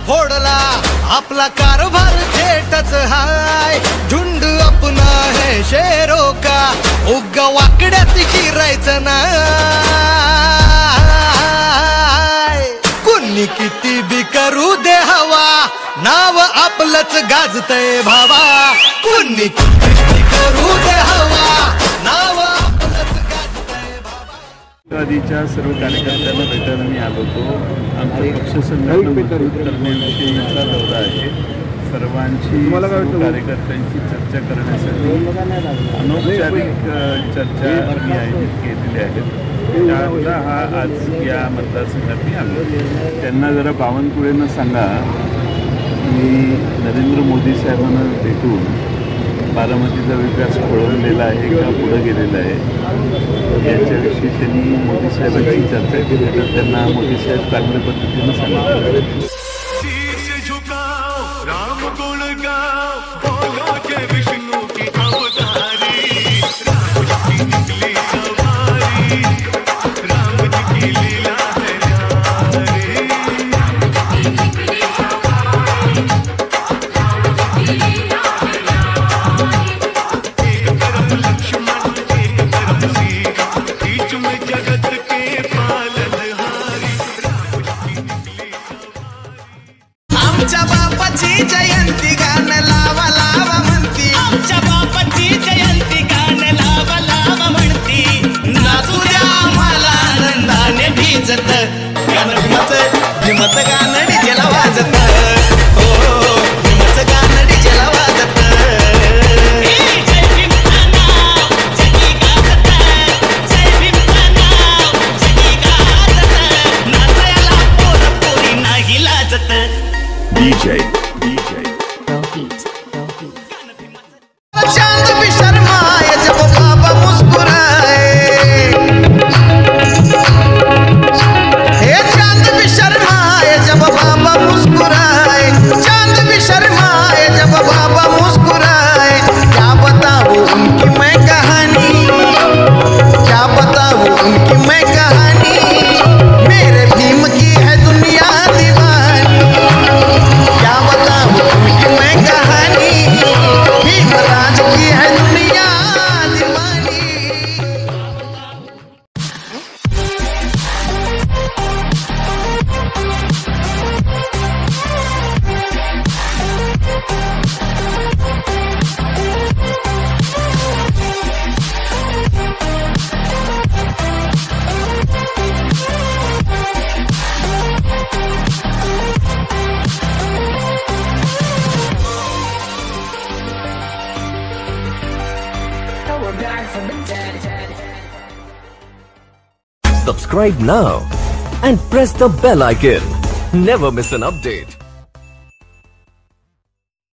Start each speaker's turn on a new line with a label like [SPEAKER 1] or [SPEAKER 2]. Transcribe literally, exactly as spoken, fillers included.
[SPEAKER 1] फोडला आपला कारभार थेटच हाय झुंड अपना है शेरों का उग वाकड्यात शिरायचं नाय कुणी किती बी करू दे हवा नाव आपलंच गाजतय भावा कुणी किती बी करू दे हवा नाव आपलंच गाजतय भावा।
[SPEAKER 2] राष्ट्रवादीच्या सर्व कार्यकर्त्यांना भेटायला मी आलो होतो। आमचा पक्ष संघटन मजबूत करण्याविषयीचा दौरा आहे। सर्वांची कार्यकर्त्यांची चर्चा करण्यासाठी अनौपचारिक चर्चा मी आयोजित केलेली आहे। त्याचा हा आज या मतदारसंघात मी आलो। त्यांना जरा बावनकुळेंना सांगा मी नरेंद्र मोदी साहेबांना भेटून बारामतीचा विकास खोळंबलेला आहे का पुढे गेलेला आहे याच्याविषयी त्यांनी मोदी साहेबांची चर्चा केली तर त्यांना मोदी साहेब चांगल्या पद्धतीने सांगितलं।
[SPEAKER 3] आमच्या बापाची जयंती गाणं लावा लावा म्हणती आमच्या बापाची जयंती गाणं लावा लावा म्हणती नाचू द्या आम्हाला आनंदाने भिजत गाणं भीमाचं भीमाचं गाणं डीजेला वाजत हो भीमाचं गाणं डीजेला वाजत जय भीमचं नाव जगी गाजत जय भीमचं नाव जगी गाजत नाचायला पोर पोरी नाही लाजत
[SPEAKER 2] D J, D J,
[SPEAKER 4] Rohit, Rohit.
[SPEAKER 3] चांद भी शर्माए जब बाबा मुस्कुराए हे चांद भी शर्माए जब बाबा मुस्कुराए चांद भी शर्माए जब बाबा मुस्कुराए क्या बताऊं उनकी मैं कहानी क्या बताऊं उनकी मैं कहानी मेरे भीम की है दुनिया दीवानी क्या बताऊं उनकी मैं कहानी भीमराज की है दुनिया दीवानी।
[SPEAKER 5] Subscribe now and press the bell icon. Never miss an update.